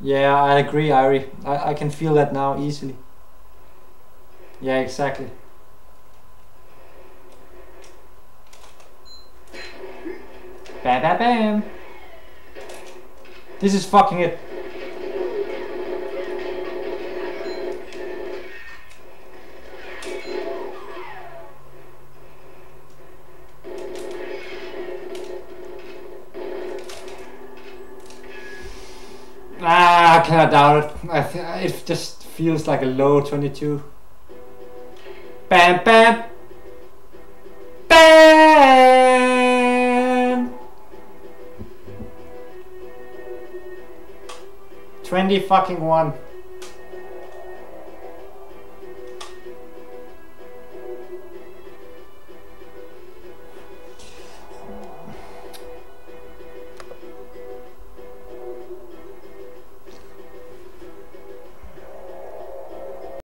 Yeah, I agree, Irie. I can feel that now easily. Yeah, exactly. Bam, bam, bam. This is fucking it. Ah, I cannot doubt it. It just feels like a low 22. Bam, bam, bam. 20 fucking 1.